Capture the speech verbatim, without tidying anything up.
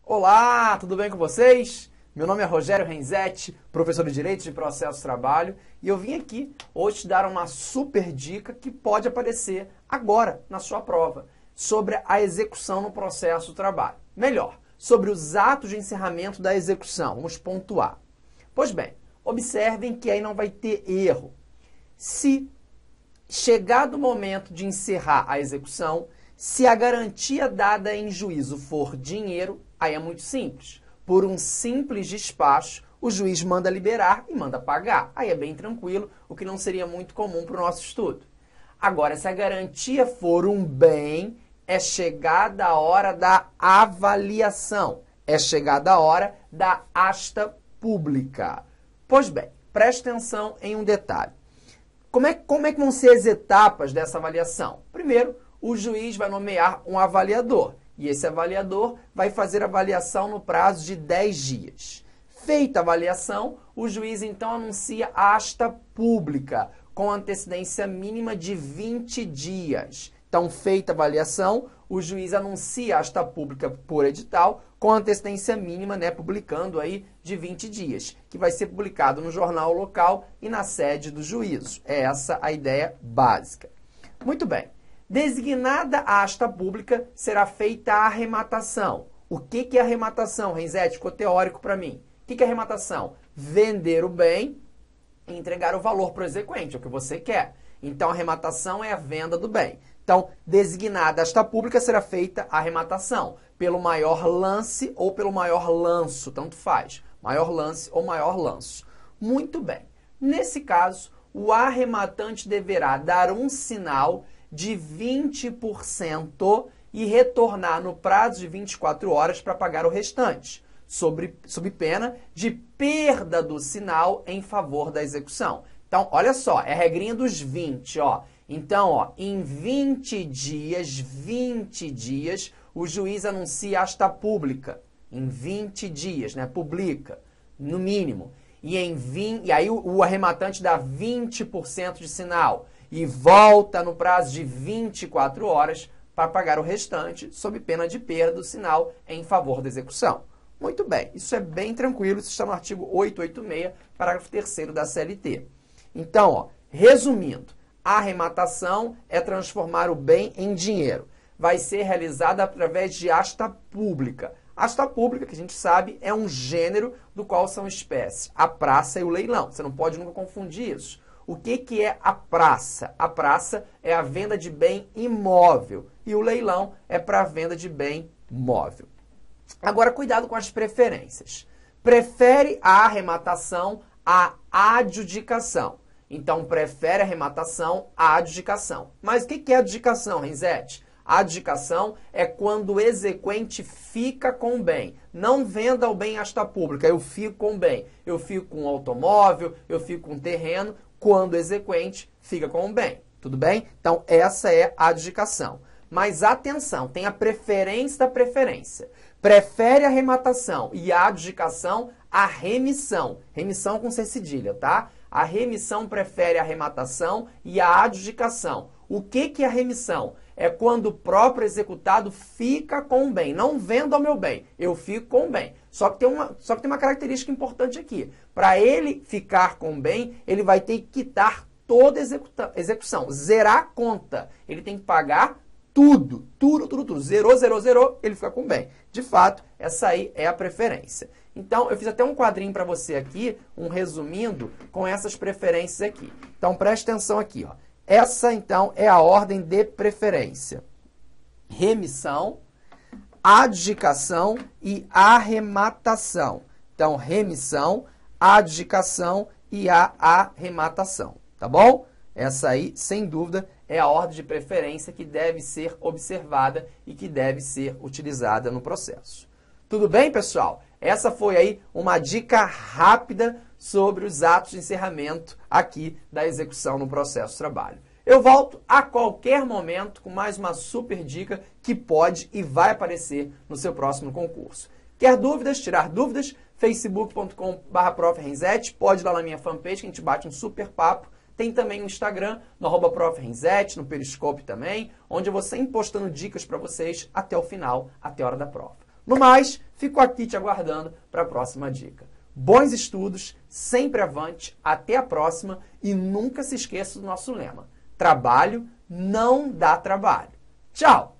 Olá, tudo bem com vocês? Meu nome é Rogério Renzetti, professor de Direito de Processo de Trabalho, e eu vim aqui hoje te dar uma super dica que pode aparecer agora na sua prova, sobre a execução no processo do trabalho. Melhor, sobre os atos de encerramento da execução. Vamos pontuar. Pois bem, observem que aí não vai ter erro. Se chegado o momento de encerrar a execução, se a garantia dada em juízo for dinheiro, aí é muito simples. Por um simples despacho, o juiz manda liberar e manda pagar. Aí é bem tranquilo, o que não seria muito comum para o nosso estudo. Agora, se a garantia for um bem, é chegada a hora da avaliação. É chegada a hora da asta pública. Pois bem, preste atenção em um detalhe. Como é, como é que vão ser as etapas dessa avaliação? Primeiro, o juiz vai nomear um avaliador. E esse avaliador vai fazer a avaliação no prazo de dez dias. Feita a avaliação, o juiz então anuncia a asta pública, com antecedência mínima de vinte dias. Então, feita a avaliação, o juiz anuncia a asta pública por edital, com antecedência mínima, né, publicando aí de vinte dias, que vai ser publicado no jornal local e na sede do juízo. É essa a ideia básica. Muito bem. Designada a asta pública, será feita a arrematação. O que, que é arrematação, Renzetti? Ficou teórico para mim. O que, que é arrematação? Vender o bem e entregar o valor para o exequente, é o que você quer. Então, a arrematação é a venda do bem. Então, designada a asta pública, será feita a arrematação pelo maior lance ou pelo maior lanço, tanto faz. Maior lance ou maior lanço. Muito bem. Nesse caso, o arrematante deverá dar um sinal de vinte por cento e retornar no prazo de vinte e quatro horas para pagar o restante, sob, sob pena de perda do sinal em favor da execução. Então, olha só, é a regrinha dos vinte, ó. Então, ó, em vinte dias, vinte dias, o juiz anuncia a asta pública. Em vinte dias, né? Publica, no mínimo. E, em vinte, e aí o, o arrematante dá vinte por cento de sinal e volta no prazo de vinte e quatro horas para pagar o restante, sob pena de perda do sinal em favor da execução. Muito bem, isso é bem tranquilo, isso está no artigo oitocentos e oitenta e seis, parágrafo terceiro da C L T. Então, ó, resumindo, a arrematação é transformar o bem em dinheiro. Vai ser realizada através de asta pública. Asta pública, que a gente sabe, é um gênero do qual são espécies, a praça e o leilão. Você não pode nunca confundir isso. O que, que é a praça? A praça é a venda de bem imóvel e o leilão é para a venda de bem móvel. Agora, cuidado com as preferências. Prefere a arrematação à adjudicação. Então, prefere a arrematação à adjudicação. Mas o que, que é adjudicação, Renzetti? A adjudicação é quando o exequente fica com o bem. Não venda o bem à asta pública, eu fico com o bem. Eu fico com um automóvel, eu fico com um terreno, quando o exequente fica com o bem. Tudo bem? Então, essa é a adjudicação. Mas atenção, tem a preferência da preferência. Prefere a arrematação e a adjudicação à remissão. Remissão com C cedilha, tá? A remissão prefere a arrematação e a adjudicação. O que, que é a remissão? É quando o próprio executado fica com o bem. Não vendo ao meu bem, eu fico com o bem. Só que tem uma, só que tem uma característica importante aqui. Para ele ficar com o bem, ele vai ter que quitar toda a execução, zerar a conta. Ele tem que pagar tudo, tudo, tudo, tudo. Zerou, zerou, zerou, ele fica com o bem. De fato, essa aí é a preferência. Então, eu fiz até um quadrinho para você aqui, um resumindo, com essas preferências aqui. Então, preste atenção aqui, ó. Essa, então, é a ordem de preferência. Remissão, adjudicação e arrematação. Então, remissão, adjudicação e a arrematação. Tá bom? Essa aí, sem dúvida, é a ordem de preferência que deve ser observada e que deve ser utilizada no processo. Tudo bem, pessoal? Essa foi aí uma dica rápida sobre os atos de encerramento aqui da execução no processo de trabalho. Eu volto a qualquer momento com mais uma super dica que pode e vai aparecer no seu próximo concurso. Quer dúvidas, tirar dúvidas? facebook ponto com barra prof Renzetti, pode ir lá na minha fanpage que a gente bate um super papo. Tem também o Instagram, no arroba prof Renzetti, no Periscope também, onde eu vou sempre postando dicas para vocês até o final, até a hora da prova. No mais, fico aqui te aguardando para a próxima dica. Bons estudos, sempre avante, até a próxima e nunca se esqueça do nosso lema. Trabalho não dá trabalho. Tchau!